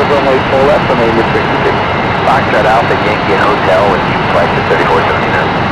runway 4 left, runway mid 66. Foxtrot Alpha Yankee Hotel with you, flight to 3479.